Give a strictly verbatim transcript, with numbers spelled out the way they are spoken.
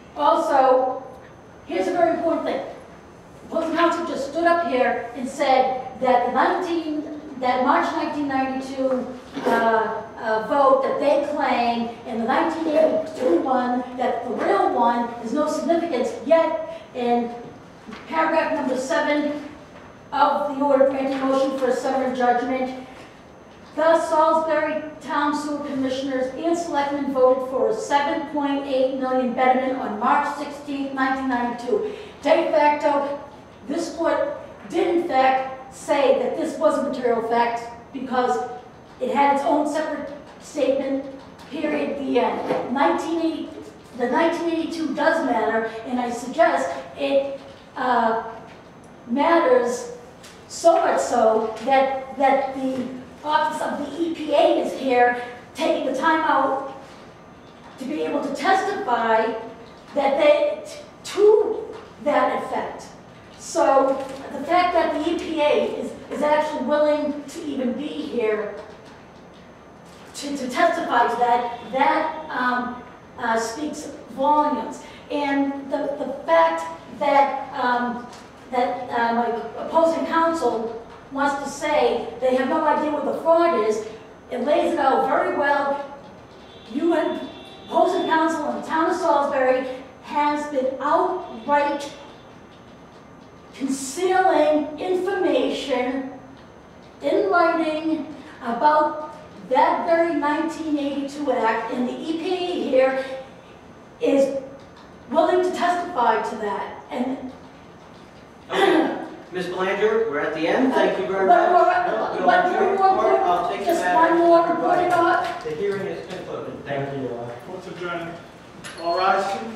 Also, here's a very important thing. The opposing counsel just stood up here and said that the nineteen, that March nineteen ninety-two uh, uh, vote that they claim and the nineteen eighty-two one, that the real one has no significance, yet in paragraph number seven of the order granting motion for a summary judgment, the Salisbury Town Sewer Commissioners and Selectmen voted for a seven point eight million betterment on March sixteenth, nineteen ninety-two. De facto, this court did in fact say that this was a material fact because it had its own separate statement, period, the end. nineteen eighty, the nineteen eighty-two does matter, and I suggest it uh, matters so much so that, that the Office of the E P A is here taking the time out to be able to testify that they, to that effect. So the fact that the E P A is, is actually willing to even be here to, to testify to that, that um, uh, speaks volumes. And the, the fact that, um, that uh, my opposing counsel wants to say they have no idea what the fraud is, it lays it out very well. You and opposing counsel in the town of Salisbury has been outright concealing information in writing about that very nineteen eighty-two act, and the E P A here is willing to testify to that. And okay. Miz Belanger, we're at the end. Thank you very one much. More, No, one no, more, more. I'll take just the one matter. more reporting on. The hearing is concluded. Thank you. What's adjourned? All rise.